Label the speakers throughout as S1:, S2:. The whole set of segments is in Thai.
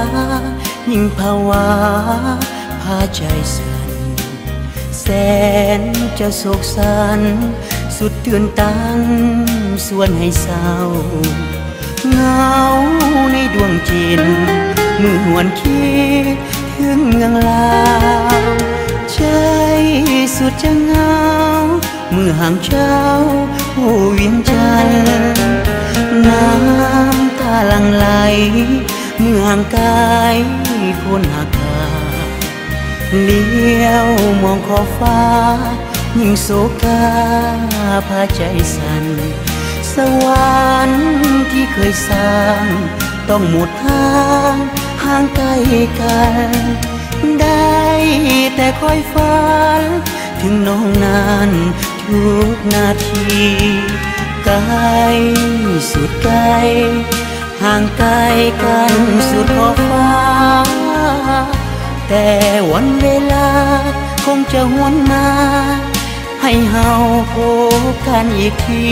S1: ยิ่งภาวะพาใจสั่นแสนจะโศกสันสุดเตือนตันส่วนให้เศร้าเงาในดวงจิตเมื่อหวนคิดถึงเมืองลาวใจสุดจะเงาเมื่อห่างเจ้าผู้เวียงจันทร์น้ำตาหลั่งไหลเมื่อห่างกายคนหักขาเลี้ยวมองขอบฟ้ายิ่งโศกาพาใจสั่นสวรรค์ที่เคยสร้างต้องหมดทางห่างไกลกันได้แต่คอยฝันถึงน้องนานทุกนาทีไกลสุดไกลห่างไกลกันสุดขอบฟ้าแต่วันเวลาคงจะหวนมาให้เฮาพบกันอีกที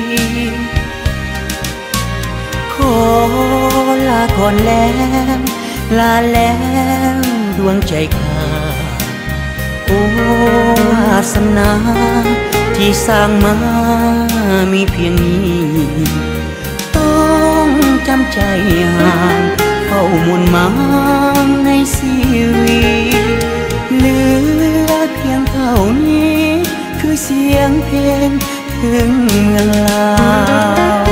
S1: ขอลาก่อนแล้วลาแล้วดวงใจข้าโอ้วาสนาที่สร้างมามีเพียงนี้ต้องจำใจห่างเฝ้ามุนมางในชีวิตเหลือเพียงเท่านี้คือเสียงเพลงถึงเมืองลาว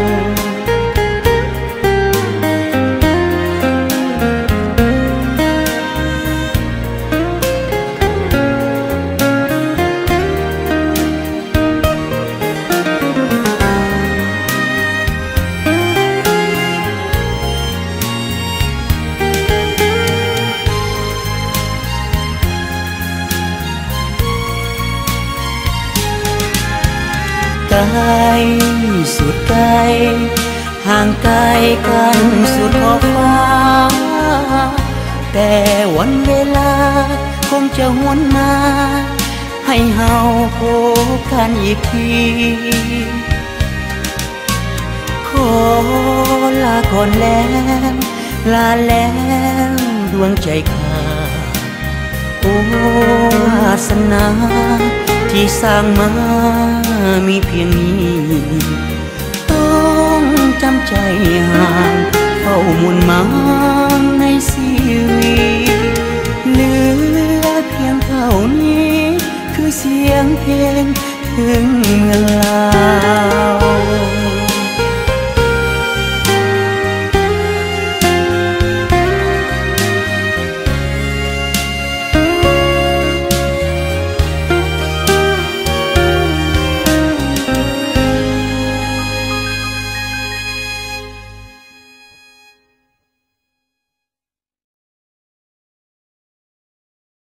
S1: ไกลสุดไกลห่างไกลกันสุดขอบฟ้าแต่วันเวลาคงจะหวนมาให้เฮาพบกันอีกทีขอลาก่อนแล้วลาแล้วดวงใจข้าโอ้วาสนาที่สร้างมามีเพียงนี้ต้องจำใจห่างเฝ้ามุนมางในชีวิตเหลือเพียงเท่านี้คือเสียงเพลงถึงเมืองลาว